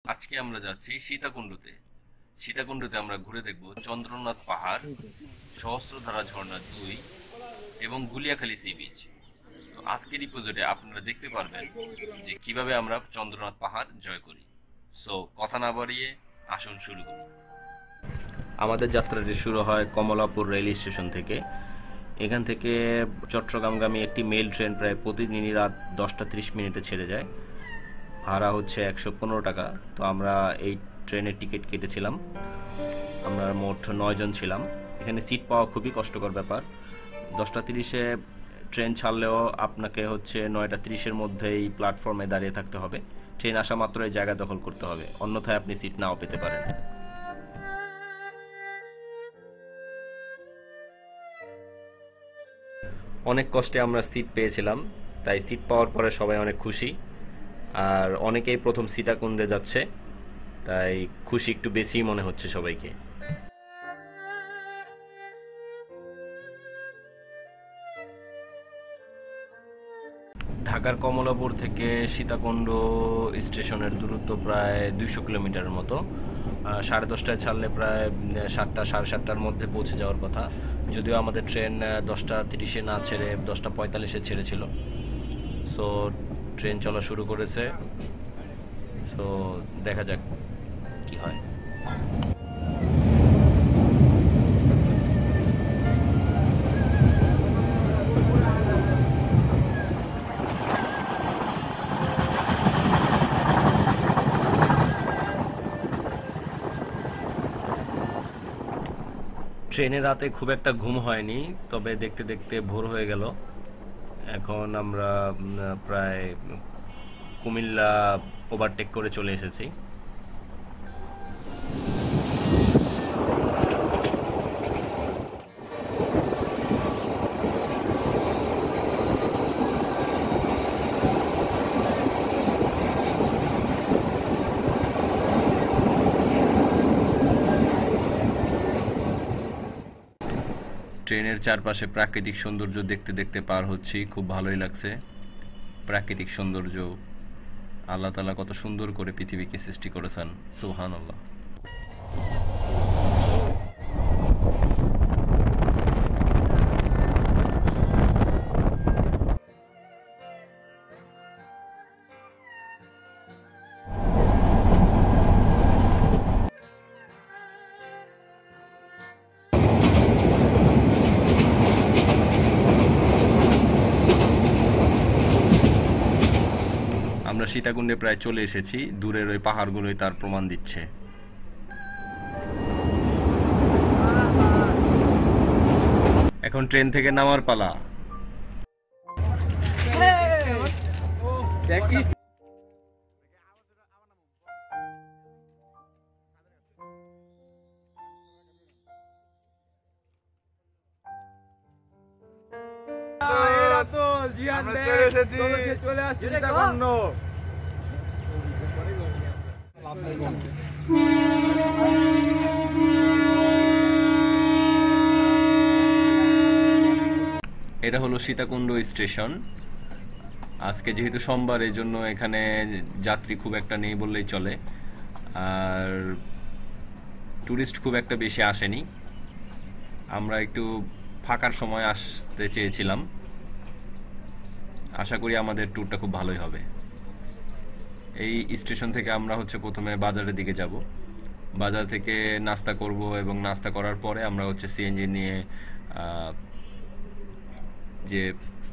আজকে আমরা যাচ্ছি সীতাকুণ্ডতে। সীতাকুণ্ডতে আমরা ঘুরে দেখব চন্দ্রনাথ পাহাড়, সহস্রধারা ঝর্ণা 2 এবং গুলিয়াখালী সি বিচ। তো আজকের এপিসোডে আপনারা দেখতে পারবেন যে কিভাবে আমরা চন্দ্রনাথ পাহাড় জয় করি। সো কথা না বাড়িয়ে আসুন শুরু করি। আমাদের যাত্রাটি শুরু হয় কমলাপুর রেল স্টেশন থেকে। এখান থেকে চট্টগ্রামগামী একটি মেল ট্রেন প্রায় প্রতিদিনই রাত 10:30 ছেড়ে যায়। ভাড়া হচ্ছে 115 টাকা। তো আমরা এই ট্রেনের টিকিট কেটেছিলাম। আমরা মোট 9 জন ছিলাম। এখানে সিট পাওয়া খুবই কষ্টকর ব্যাপার। 10:30 ট্রেন ছাড়লেও আপনাকে হচ্ছে 9:30 মধ্যেই প্ল্যাটফর্মে দাঁড়িয়ে থাকতে হবে। ট্রেন আসা মাত্রই জায়গা দখল করতে হবে, অন্যথায় আপনি সিট নাও পেতে পারেন। অনেক কষ্টে আমরা সিট পেয়েছিলাম, তাই সিট পাওয়ার পরে সবাই অনেক খুশি। আর অনেকেই প্রথম সীতাকুণ্ডে যাচ্ছে, তাই খুশি একটু বেশিই মনে হচ্ছে সবাইকে। ঢাকার কমলাপুর থেকে সীতাকুণ্ড স্টেশনের দূরত্ব প্রায় 200 কিলোমিটারের মতো। 10:30টায় ছাড়লে প্রায় 7টা 7:30টার মধ্যে পৌঁছে যাওয়ার কথা, যদিও আমাদের ট্রেন 10:30 না ছেড়ে 10:45 ছেড়েছিল। সো ট্রেন চলা শুরু করেছে। সো দেখা যাক কি হয়। ট্রেনে রাতে খুব একটা ঘুম হয়নি, তবে দেখতে দেখতে ভোর হয়ে গেল। এখন আমরা প্রায় কুমিল্লা ওভারটেক করে চলে এসেছি। ট্রেনের চারপাশে প্রাকৃতিক সৌন্দর্য দেখতে দেখতে পার হচ্ছি, খুব ভালোই লাগছে। প্রাকৃতিক সৌন্দর্য, আল্লাহ তাআলা কত সুন্দর করে পৃথিবীকে সৃষ্টি করেছেন, সুবহানাল্লাহ। আমরা সীতাকুণ্ডে প্রায় চলে এসেছি। দূরের ওই পাহাড়গুলোই তার প্রমাণ দিচ্ছে। এখন ট্রেন থেকে নামার পালা। চলে আসছি সীতাকুণ্ড। এটা হলো সীতাকুণ্ড স্টেশন। আজকে যেহেতু সোমবার, এই জন্য এখানে যাত্রী খুব একটা নেই বললেই চলে। আর ট্যুরিস্ট খুব একটা বেশি আসেনি। আমরা একটু ফাঁকার সময় আসতে চেয়েছিলাম। আশা করি আমাদের ট্যুরটা খুব ভালোই হবে। এই স্টেশন থেকে আমরা হচ্ছে প্রথমে বাজারের দিকে যাব। বাজার থেকে নাস্তা করব এবং নাস্তা করার পরে আমরা হচ্ছে সিএনজি নিয়ে যে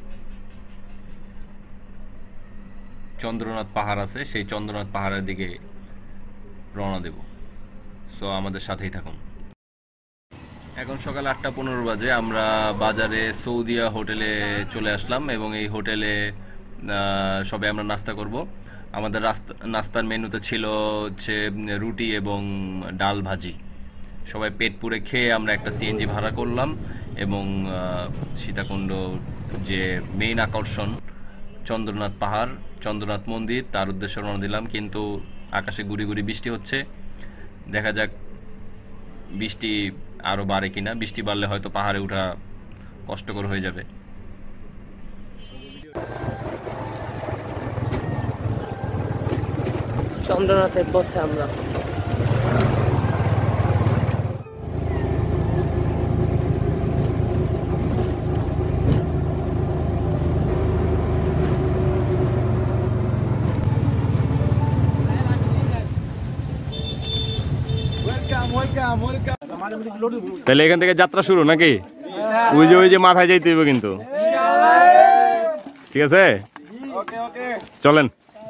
চন্দ্রনাথ পাহাড় আছে, সেই চন্দ্রনাথ পাহাড়ের দিকে রওনা দেব। সো আমাদের সাথেই থাকুন। এখন সকাল 8:15 বাজে। আমরা বাজারে সৌদিয়া হোটেলে চলে আসলাম এবং এই হোটেলে সবে আমরা নাস্তা করব। আমাদের নাস্তার মেনুতে ছিল হচ্ছে রুটি এবং ডাল ভাজি। সবাই পেট পুরে খেয়ে আমরা একটা সিএনজি ভাড়া করলাম এবং সীতাকুণ্ড যে মেইন আকর্ষণ চন্দ্রনাথ পাহাড়, চন্দ্রনাথ মন্দির, তার উদ্দেশ্যে রওনা দিলাম। কিন্তু আকাশে গুড়ি গুড়ি বৃষ্টি হচ্ছে। দেখা যাক বৃষ্টি আরও বাড়ে কিনা। বৃষ্টি বাড়লে হয়তো পাহাড়ে ওঠা কষ্টকর হয়ে যাবে। চন্দ্রনাথের পথে আমরা। তাহলে এখান থেকে যাত্রা শুরু নাকি? ওই যে মাথায় যাইতে হইব কিন্তু, ঠিক আছে? চলেন।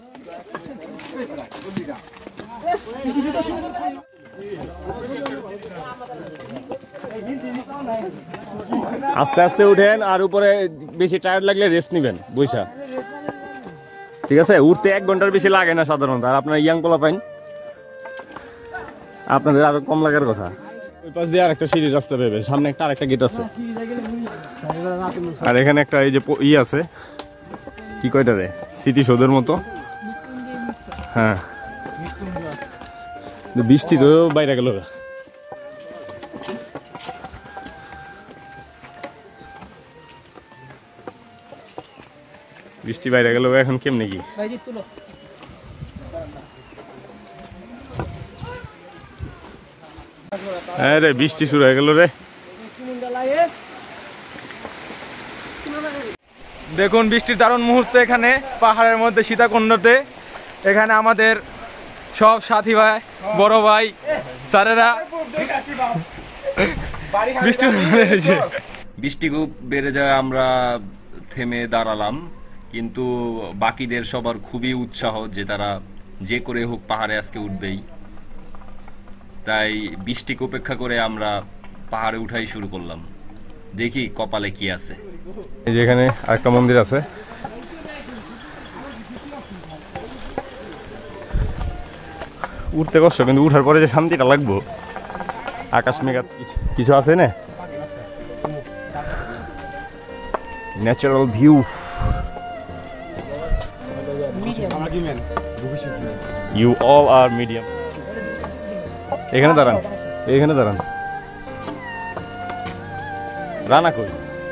আস্তে আস্তে উঠেন, আর উপরে বেশি টায়ার্ড লাগলে রেস্ট নিবেন বৈশা, ঠিক আছে? উঠতে 1 ঘন্টার বেশি লাগে না সাধারণত। আর আপনার ইয়াং পোলা পাইন, আপনাদের আরো কম লাগার কথা। ওই পাশ দিয়ে আরেকটা সিঁড়ির রাস্তা পেবে, সামনে একটা আরেকটা গেট আছে, আর এখানে একটা এই যে আছে কি কয়টা রে, স্মৃতিসৌধের মতো। হ্যাঁ, বৃষ্টি তো বাইরে গেল। বৃষ্টি বাইরে গেল, এখন কেমনে কি? হ্যাঁ রে, বৃষ্টি শুরু হয়ে গেল রে। দেখুন বৃষ্টির দারুণ মুহূর্ত এখানে পাহাড়ের মধ্যে সীতাকুণ্ডতে। এখানে আমাদের সব সাথী ভাই, বড় ভাই, স্যারেরা বৃষ্টি খুব বেড়ে যায়, আমরা থেমে দাঁড়ালাম। কিন্তু বাকিদের সবার খুবই উৎসাহ যে তারা যে করে হোক পাহাড়ে আজকে উঠবেই। তাই বৃষ্টিকে উপেক্ষা করে আমরা পাহাড়ে উঠাই শুরু করলাম। দেখি কপালে কি আছে। এই যে এখানে আরেকটা মন্দির আছে। উঠতে কষ্ট, কিন্তু উঠার পরে যে শান্তিটা লাগবো। আকাশ মেঘা কিছু আছে না, natural view. You all are medium. এখানে দাঁড়ান, এখানে দাঁড়ান। রানা কই?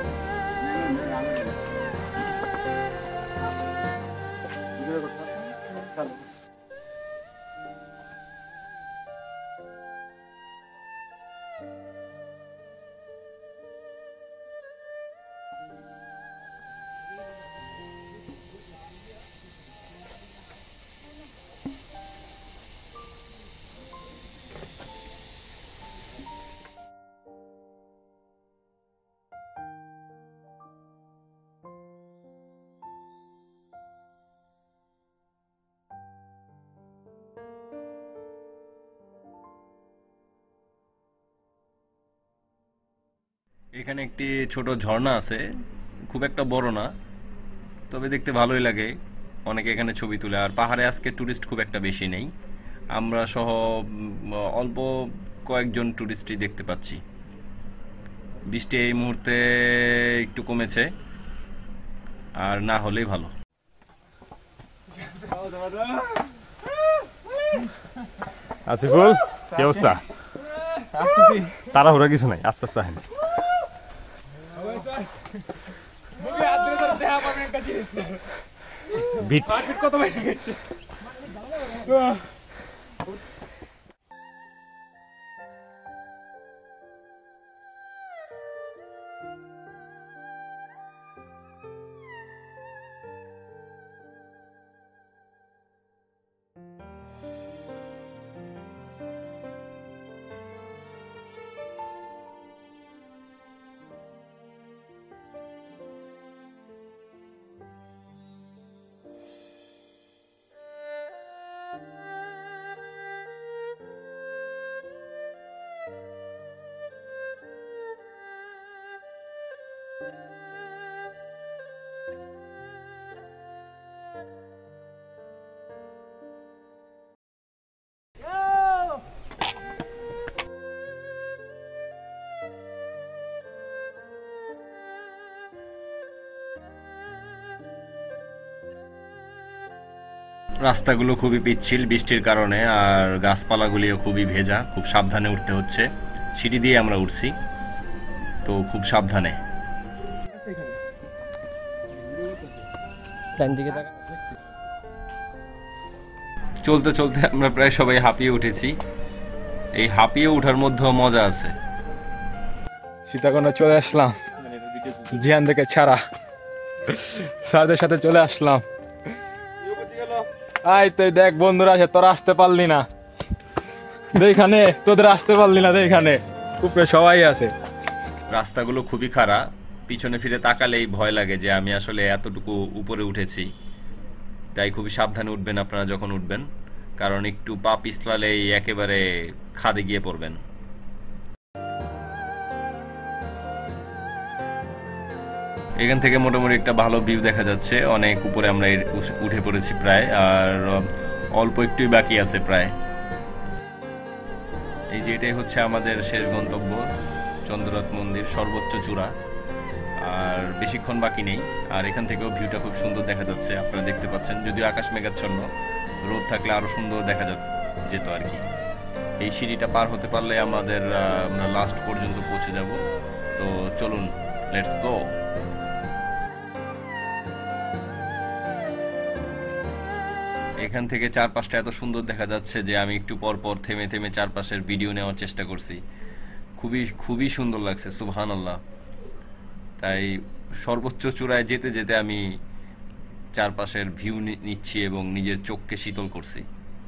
এখানে একটি ছোট ঝর্ণা আছে, খুব একটা বড় না, তবে দেখতে ভালোই লাগে। অনেকে এখানে ছবি তুলে। আর পাহাড়ে আজকে টুরিস্ট খুব একটা বেশি নেই, আমরা সহ অল্প কয়েকজন টুরিস্টই দেখতে পাচ্ছি। বৃষ্টি এই মুহূর্তে একটু কমেছে, আর না হলেই ভালো। আসিফুল, কি অবস্থা? তাড়াহুড়া কিছু নাই, আস্তে আস্তে আসেন। বিট কত বাইরে গেছে। রাস্তাগুলো খুবই পিচ্ছিল বৃষ্টির কারণে, আর গাছপালাগুলিও খুবই ভেজা। খুব সাবধানে উঠতে হচ্ছে। সিঁড়ি দিয়ে আমরা উঠছি, তো খুব সাবধানে। চলতে চলতে আমরা প্রায় সবাই হাঁপিয়ে উঠেছি। এই হাঁপিয়ে ওঠার মধ্যেও মজা আছে। সীতাকুণ্ডে চলে আসলাম জিয়ান থেকে ছাড়া, স্যারদের সাথে চলে আসলাম। আই তুই দেখ বন্ধুরা আছে, তোরা আসতে পারলি না এইখানে, তোদের আসতে পারলি না এইখানে, উপরে সবাই আছে। রাস্তাগুলো খুবই খারাপ, পিছনে ফিরে তাকালেই ভয় লাগে যে আমি আসলে এতটুকু উপরে উঠেছি। তাই খুবই সাবধানে উঠবেন আপনারা যখন উঠবেন, কারণ একটু পা পিছলালেই একেবারে খাদে গিয়ে পড়বেন। এখান থেকে মোটামুটি একটা ভালো ভিউ দেখা যাচ্ছে, অনেক উপরে আমরা উঠে পড়েছি প্রায়, আর অল্প একটুই বাকি আছে প্রায়। এই যে এটাই হচ্ছে আমাদের শেষ গন্তব্য, চন্দ্রনাথ মন্দির সর্বোচ্চ চূড়া, আর বেশিক্ষণ বাকি নেই। আর এখান থেকেও ভিউটা খুব সুন্দর দেখা যাচ্ছে, আপনারা দেখতে পাচ্ছেন, যদিও আকাশ মেঘাচ্ছন্ন, রোদ থাকলে আরো সুন্দর দেখা যেত আর কি। এই সিঁড়িটা পার হতে পারলে আমরা লাস্ট পর্যন্ত পৌঁছে যাব। তো চলুন, লেটস গো। এখান থেকে চারপাশটা এত সুন্দর দেখা যাচ্ছে যে আমি একটু পর পর থেমে থেমে চারপাশের ভিডিও নেওয়ার চেষ্টা করছি। খুবই খুবই সুন্দর লাগছে, সুবহানাল্লাহ। তাই সর্বোচ্চ চূড়ায় যেতে যেতে আমি চারপাশের ভিউ নিচ্ছি এবং নিজের চোখকে শীতল করছি।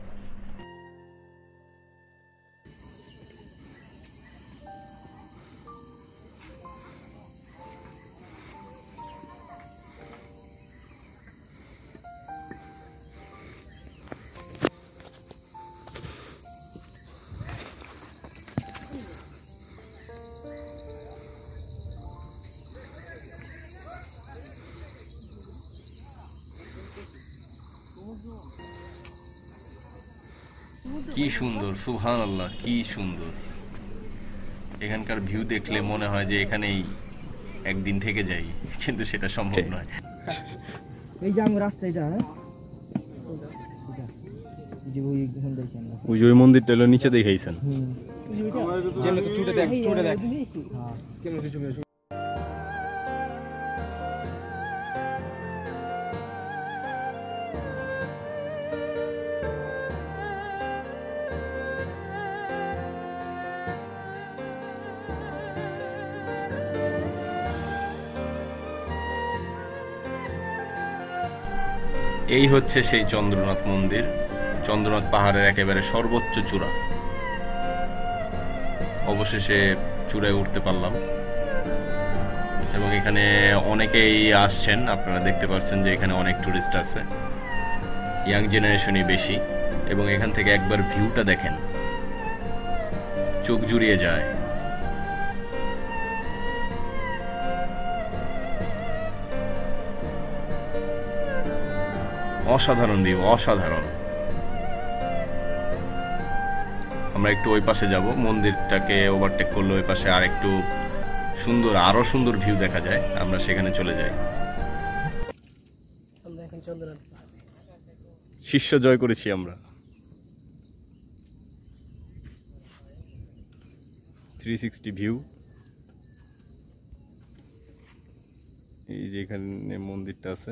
কি সুন্দর, সুবহানাল্লাহ, কি সুন্দর। এখানকার ভিউ দেখলে মনে হয় যে এখানেই একদিন থেকে যাই, কিন্তু সেটা সম্ভব নয়। এই যে আমরা রাস্তা, এটা ওই যে ওই মন্দিরটা হলো নিচে দেখাইছেন। এই হচ্ছে সেই চন্দ্রনাথ মন্দির, চন্দ্রনাথ পাহাড়ের একেবারে সর্বোচ্চ চূড়া। অবশেষে চূড়ায় উঠতে পারলাম এবং এখানে অনেকেই আসছেন, আপনারা দেখতে পাচ্ছেন যে এখানে অনেক টুরিস্ট আছে, ইয়াং জেনারেশনই বেশি। এবং এখান থেকে একবার ভিউটা দেখেন, চোখ জুড়িয়ে যায়। অসাধারণ ভিউ, অসাধারণ। আমরা একটু ওই পাশে যাব, মন্দিরটাকে ওভারটেক করলে ওই পাশে আর একটু সুন্দর, আরো সুন্দর ভিউ দেখা যায়, আমরা সেখানে চলে যাই। শীর্ষ জয় করেছি আমরা। 360 ভিউ। এই যে এখানে মন্দিরটা আছে।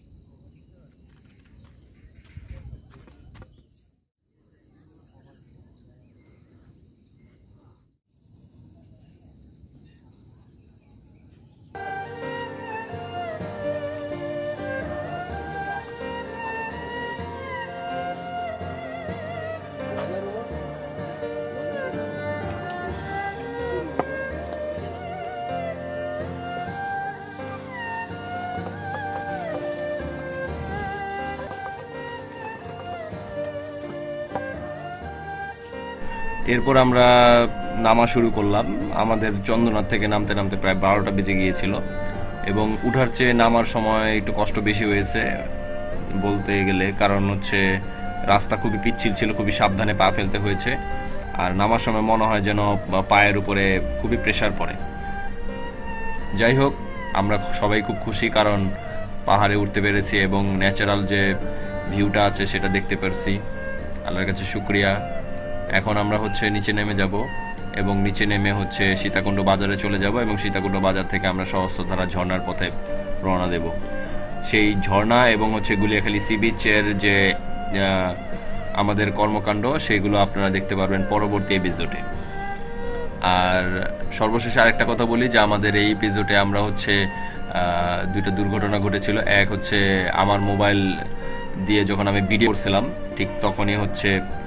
এরপর আমরা নামা শুরু করলাম। আমাদের চন্দ্রনাথ থেকে নামতে নামতে প্রায় 12টা বেজে গিয়েছিল এবং উঠার চেয়ে নামার সময় একটু কষ্ট বেশি হয়েছে বলতে গেলে, কারণ হচ্ছে রাস্তা খুবই পিচ্ছিল ছিল, খুবই সাবধানে পা ফেলতে হয়েছে। আর নামার সময় মনে হয় যেন পায়ের উপরে খুবই প্রেসার পড়ে। যাই হোক, আমরা সবাই খুব খুশি, কারণ পাহাড়ে উঠতে পেরেছি এবং ন্যাচারাল যে ভিউটা আছে সেটা দেখতে পারছি। আল্লাহর কাছে শুকরিয়া। এখন আমরা নিচে নেমে যাব এবং নিচে নেমে সীতাকুণ্ড বাজারে চলে যাব এবং সীতাকুণ্ড বাজার থেকে আমরা সহস্রধারা ঝর্ণার পথে রওনা দেব। সেই ঝর্ণা এবং গুলিয়াখালী সি বিচের যে আমাদের কর্মকাণ্ড সেগুলো আপনারা দেখতে পারবেন পরবর্তী এপিসোডে। আর সর্বশেষে আরেকটা কথা বলি যে আমাদের এই এপিসোডে আমরা হচ্ছে দুইটা দুর্ঘটনা ঘটেছিল। এক হচ্ছে আমার মোবাইল দিয়ে যখন আমি ভিডিও করছিলাম ঠিক তখনই হচ্ছে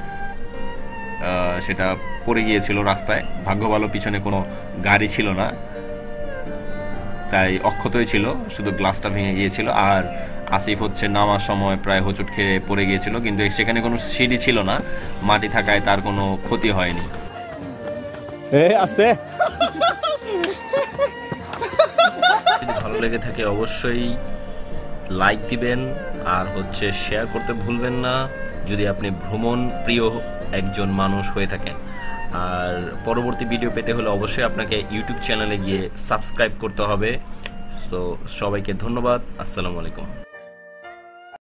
সেটা পড়ে গিয়েছিল রাস্তায়। ভাগ্য ভালো পিছনে কোনো গাড়ি ছিল না, তাই অক্ষতই ছিল, শুধু গ্লাসটা ভেঙে গিয়েছিল। আর আসিফ হচ্ছে নামার সময় প্রায় হোঁচট খেয়ে পড়ে গিয়েছিল, কিন্তু সেখানে কোনো সিঁড়ি ছিল না, মাটি থাকায় তার কোনো ক্ষতি হয়নি। আস্তে যদি ভালো লেগে থাকে অবশ্যই লাইক দিবেন আর হচ্ছে শেয়ার করতে ভুলবেন না যদি আপনি ভ্রমণ প্রিয় একজন মানুষ হয়ে থাকেন। আর পরবর্তী ভিডিও পেতে হলে অবশ্যই আপনাকে ইউটিউব চ্যানেলে গিয়ে সাবস্ক্রাইব করতে হবে। সো সবাইকে ধন্যবাদ। আসসালামু আলাইকুম।